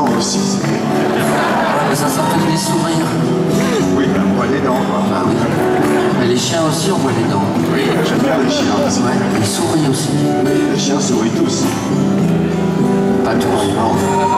dents aussi. Mais ça s'appelle des sourires. Oui, ben, on voit les dents, quoi. Ah oui. Mais les chiens aussi, on voit les dents. Oui, j'aime bien les chiens aussi. Ouais, ils sourient aussi. Oui, les chiens sourient tous. Pas tous. Non.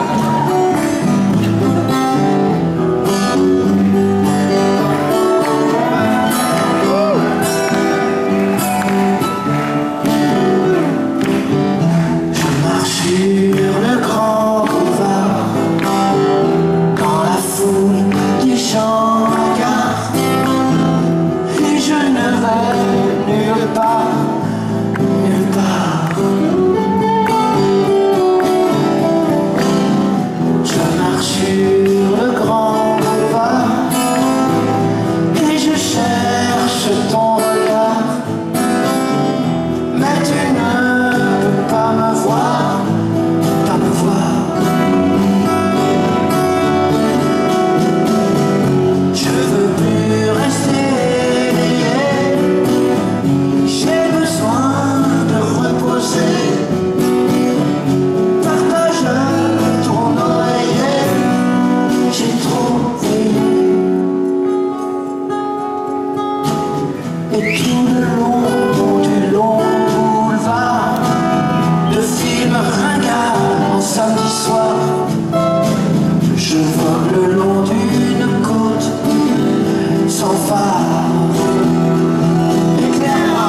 Et tout le long du long boulevard de films ringards en samedi soir, je vogue le long d'une côte sans phare. Éclaire-moi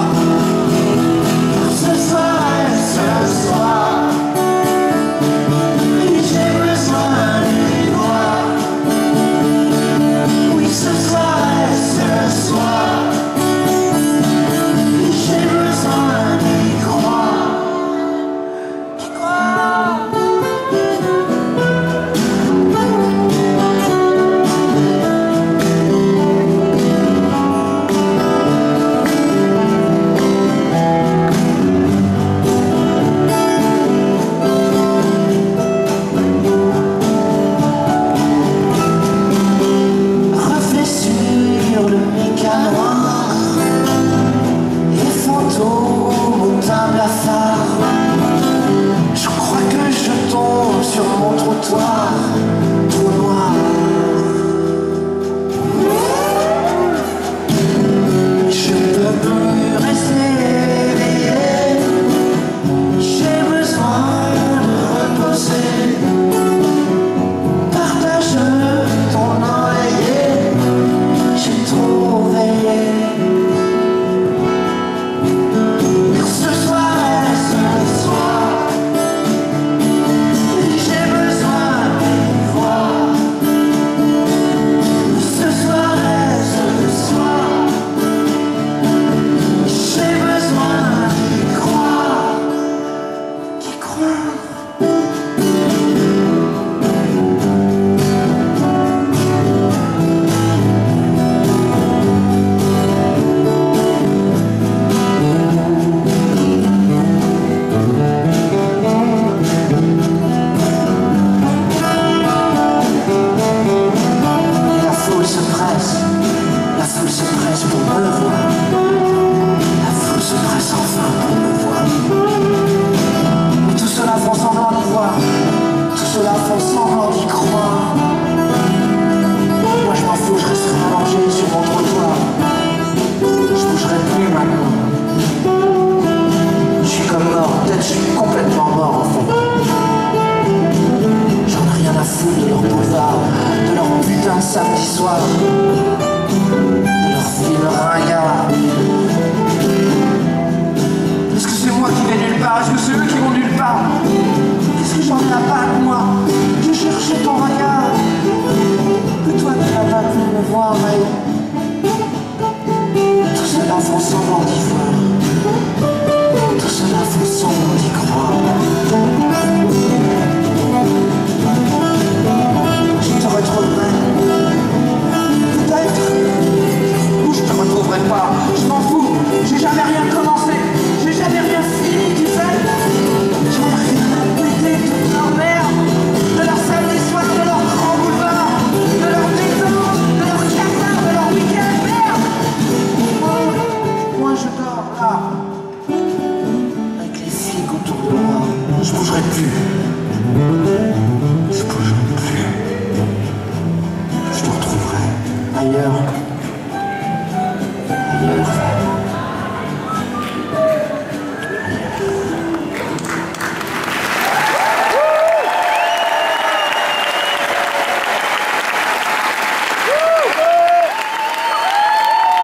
ce soir et ce soir, et j'ai besoin d'y voir. Oui, ce soir et ce soir. Je crois que je tombe sur mon trottoir tout noir. Je peux plus rester éveillé, j'ai besoin de reposer. Partage ton oreiller, j'ai trop veillé. La foule se presse pour me voir. La foule se presse enfin pour me voir. Mais tout cela font semblant d'y voir. Tout cela font semblant d'y croire. Moi je m'en fous, je resterai allongé sur mon trottoir. Je bougerai plus maintenant. Je suis comme mort, peut-être je suis complètement mort en fait. J'en ai rien à foutre de leur boulevard, de leur putain de samedi soir, de leur film ringard. Est-ce que c'est moi qui vais nulle part? Est-ce que c'est eux qui vont nulle part? Qu'est-ce que j'en ai à battre moi? J'ai cherché ton regard, que toi tu n'as pas pu me voir, mais tout cela font semblant d'y voir. Tout cela fait semblant d'y croire. Je te retrouverai, peut-être, ou je te retrouverai pas, je m'en fous, j'ai jamais rien commencé, j'ai jamais rien fini, tu sais. J'en ai rien à péter toute leur merde, de leur samedi soir, de leur grand boulevard, de leur détente, de leur casar, de leur week-end, merde. Moi je dors. ailleurs va.